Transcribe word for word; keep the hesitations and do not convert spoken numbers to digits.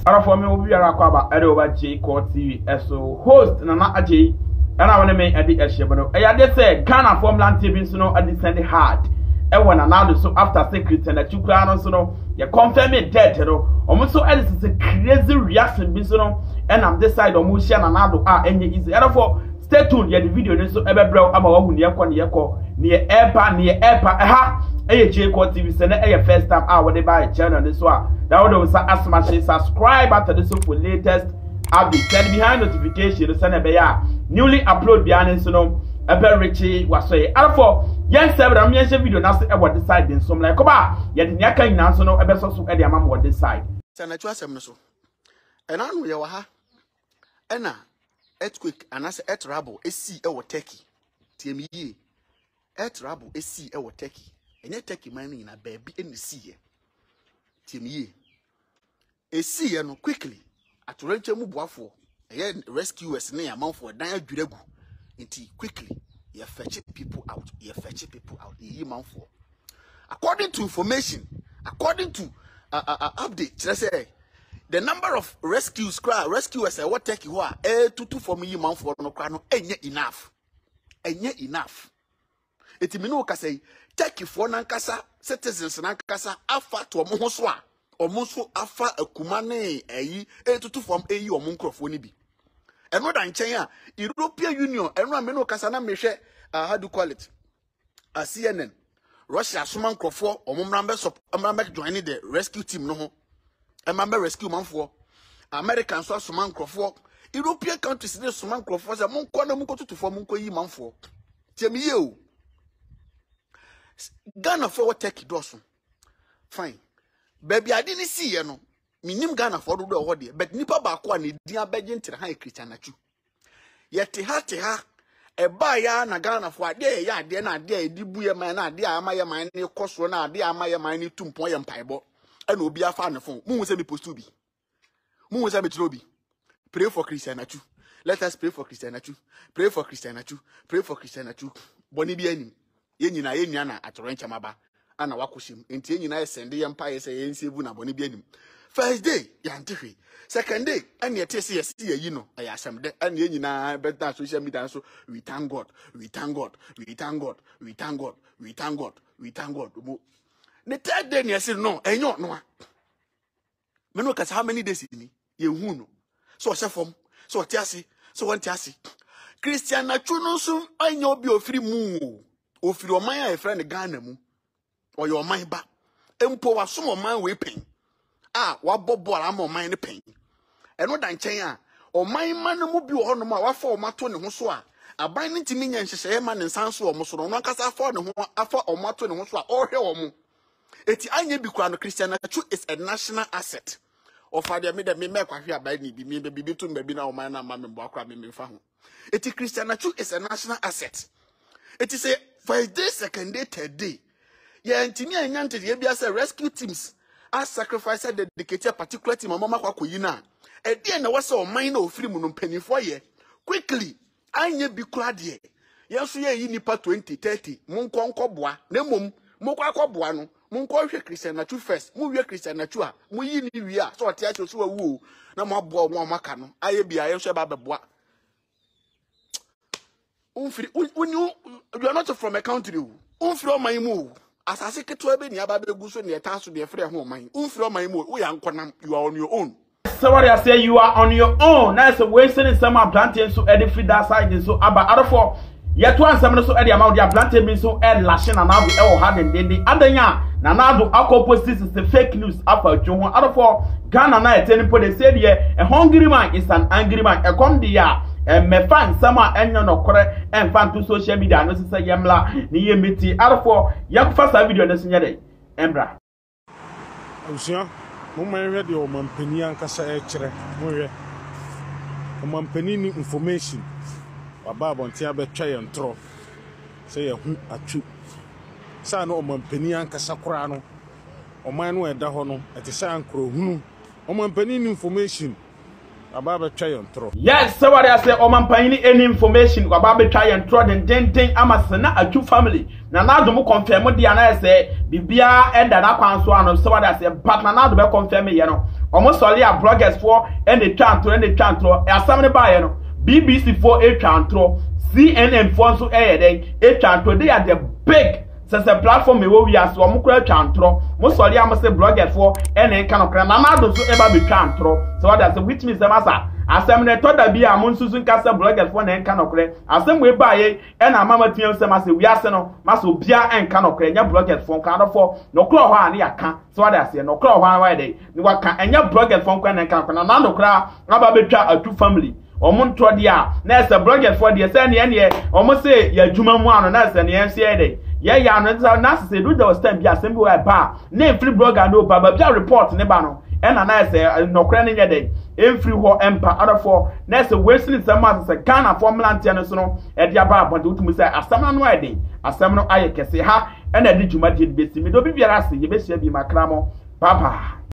Ara for me obi ara kwaba ere over J Court T V eso host Nana Addo and I want to make a dish but I had say Ghana Formland T V so no at send hard e won another so after secret and that you can so no you confirm it dead you know almost so else is a crazy reaction bi so no and I'm this side almost share Nana Addo ah any easy therefore stay tuned yeah the video so ebe bro ama wa hu ne yakọ ne yakọ ne epa ne epa ha eh J Court T V send eh first time ah we dey buy channel this one that would also asma subscribe after this for latest update and behind notification send be ya newly upload behind so no ebe richie wasoye alfo yen several am yen video na so e what decide den so like ba ye de nya kan na so no ebe so so e de am what decide sana chu asem no so ena no ye wa ha ena earthquake anase earth rubble esi e wo Turkey tiemi yi earth rubble esi e wo Turkey enye Turkey man ni na baabi eni si ye tiemi yi esi ye no quickly atorenche mu boafo eye rescuers ne amanfo dan adwiragu nti quickly you fetch people out you fetch people out yi manfo according to information according to uh, uh, uh, update let's say the number of rescues cry rescuers what take you are eh tutu for me man for no cry no enye enough enye enough etimi no ka say take for nankasa citizens nankasa afa to omo ho so a omo so afa akuma ne eyi eh tutu from eyi omo nkrofo ni bi eno dan chen a European Union eno a me no kasa na mehwe how do you call it a C N N Russia suman nkrofo omo mrambe so mrambe join the rescue team no ho Remember rescue man for American so suman crofo European countries ne suman crofo say mon kwa na mon ko tutu for mon ko yi man for tiemi ye o Ghana for what take doso fine baby I didn't see ye no minim Ghana for do do de but nipa ba ko na din abegye ntire han Christian Atsu ye te ha te ha e ba ya na Ghana for ade ya ade na ade edi buye man na ade amaye man ne koso na ade amaye man ne tumpon ye mpaebo and obi afa ne phone mu say me post to be mu say me tro bi pray for Christian Atsu let us pray for Christian Atsu pray for Christian Atsu pray for Christian Atsu boni bi anim ye nyina ye nua na atorencha maba ana wakoshim enti ye nyina ye sende ye mpa ye say ye nsebu na boni bi anim first day ya ntehwe second day and ye tese ye see ye no ya asem de and ye nyina better social media so we thank God we thank God we thank God we thank God we thank God we thank God the third day you say no enyo no me no kasa how many days ni ye hu no so se fom so tiase so won tiase Christian Atsu no so enyo bi ofiri mu ofiri oman a friend Ghana mu oyo oman ba empo waso oman we pen ah wa bobo ara ma oman ne pen eno dan chen a oman man mu bi ho no ma wa fa omato ne ho so a aban ne ntimi nya nhyehyɛ ma ne nsanso omo so no no kasa fa ne ho afa omato ne ho so a ohwe omo eti anye bi kwa no Christian Atsu is a national asset of father me dem me kwa hwe abai ni bi me be bi to mba bi na o man na ma me bo akwa me me fa ho eti Christian Atsu is a national asset eti say first day second day third day ye ntimi anya ntede ye bia say rescue teams as sacrifice dedicated particular team mama kwa koyi na e de na wase o man na ofiri mu no mpanifo ye quickly anye bi kura de ye so ye yi nipa twenty thirty mun konko boa na mom mo kwa akɔboa no mo nkɔ hwɛ Christian Atsu first mo hwɛ Christian Atsu a mo yi ni wi a so ɔte acho so awu na mo aboa mo amaka no aye bia ye hwɛ ba beboa unfiri when you you are not from a country unfiri o man mu asase keto be ni aba begu so ne eta so de frɛ ho man unfiri o man mu wo ya nkonam you are on your own. So what I say, you are on your own. Nice wasting some planting so edit free that side so about other for yet one seven so the amount of planted me so and lashing and now we all had and then the other yan Nana Addo opposite is the fake news after John other for Ghana na ten po they said here a hungry man is an angry man a come the ya and me fan sama enyo no kore and fan to social media no say yemla ni yemiti other for yak first video na sinya dey embra Usia mo man ready o man pani ankasa e kire mo we o man pani ni information Baba bonti abetwa ye ntro say ye hu Atsu sa no man pani ankasa kora no o man no eda ho no ete sa ankro hunu o man pani ni information Baba betwa ye ntro yes so what I say o man pani any information Baba betwa ye ntro den den den amasena Atsu family Nana Addo mo confirm di ana say bibia enda na kwan so ano so what I say but Nana Addo be confirm ye no almost all your bloggers for any chantro any chantro asam ne ba ye no B B C for a chantro C N N for so eh dey a chantro they are the big since a platform me we are so mo kura chantro mo so am say bloggers for any kind of Nana Addo so eba be chantro so that which means them asa asem ne to da bi a mo nsusu nkasa bloggers for na kind of kura asem we ba ye e na mama tiam say ma say we ase no ma so bia en kind of kura nya bloggers for kind of for no kura ho ani aka so that say no kura ho an why dey ni waka enya bloggers for kwa na kind of kura na no kura aba betwa Atsu family omo ntro dia na ese bloggers for dia say ne ne omo say ya djuma mu ano na ese ne en say dey yeah yeah no na say do the stand bi asem bi wa ba na free blogger no ba ba report ne ba no e na na say no kra ne nye dey em free ho empa other for na say wesley sama say Ghana formula ntia no so no e dia ba abode utumu say asem no e dey asem no aye kese ha e na di djuma di be si mi do bi biara se ye be sia bi makra mo papa.